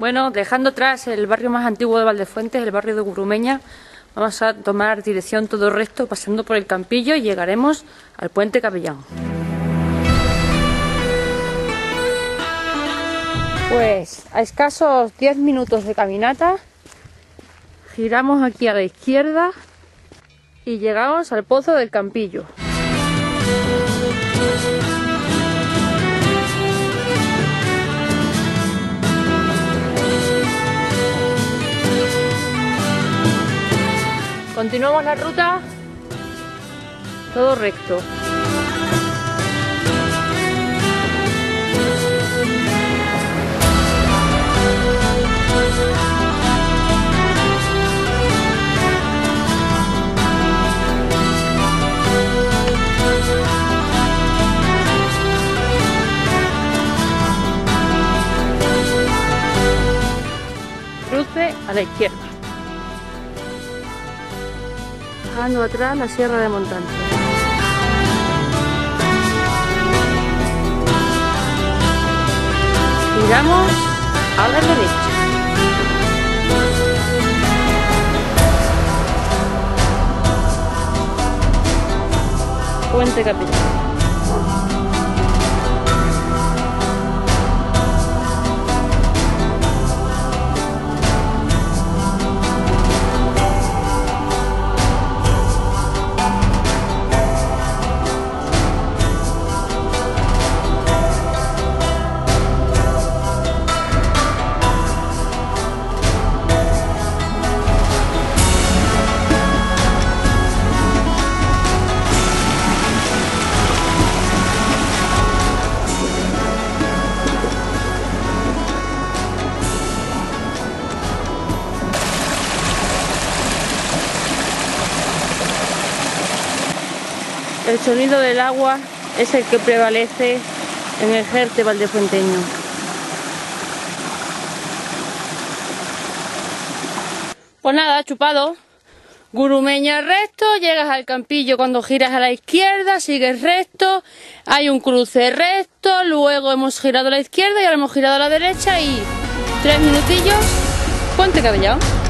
Bueno, dejando atrás el barrio más antiguo de Valdefuentes, el barrio de Gurumeña, vamos a tomar dirección todo recto, pasando por el Campillo, y llegaremos al Puente Capellán. Pues a escasos 10 minutos de caminata, giramos aquí a la izquierda y llegamos al Pozo del Campillo. Continuamos la ruta, todo recto. Cruce a la izquierda. Dejando atrás la Sierra de Montancia. Giramos a la derecha. Puente Capellán. El sonido del agua es el que prevalece en el Jerte valdefuenteño. Pues nada, chupado. Gurumeña recto, llegas al Campillo cuando giras a la izquierda, sigues recto, hay un cruce recto, luego hemos girado a la izquierda y ahora hemos girado a la derecha y 3 minutillos, Puente Capellán.